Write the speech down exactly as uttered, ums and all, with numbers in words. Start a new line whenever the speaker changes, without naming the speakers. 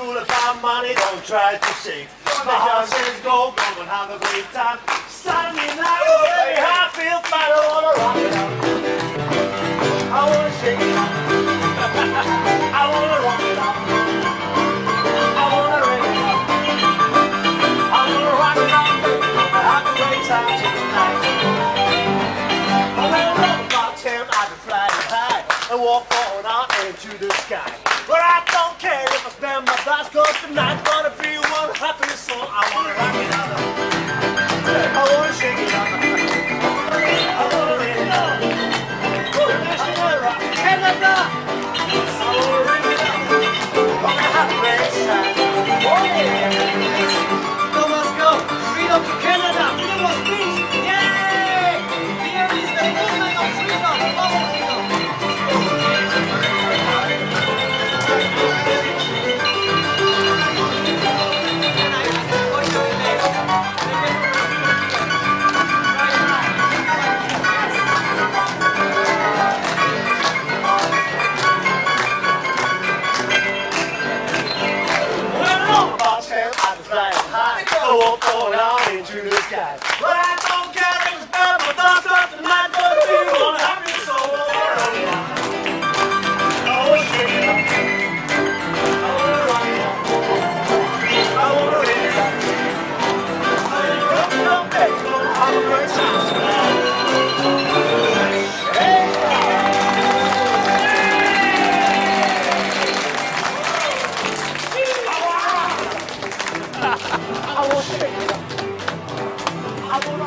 fool about money, don't try to save. My heart says go, go and have a great time. Sunday night, baby, I feel fine. I wanna rock it out. I wanna shake it out. I wanna rock it out. I wanna ring it out. I wanna rock it out, baby. Have a great time tonight. But when I'm up about ten, I can fly high and walk on out into the sky. But I don't care if I spend my last, cause tonight's gonna be one happy song. I wanna rock it out. I wanna shake it out. I wanna ring it out. I wanna rock it out. Canada! I wanna ring it out. Wanna have a great time. Oh yeah! So let's go. Freedom to Canada. Freedom of speech. Yay! Here is the movement of freedom. Oh, freedom. I walk on out into the sky. But I don't care if it's bad, but that's not the night. But we wanna have it so long. I wanna shake it up. I wanna rock it up. I wanna ring it up. I wanna rock it up, baby. Gonna have a great time tonight. Shake it up. I wanna shake it up. I wanna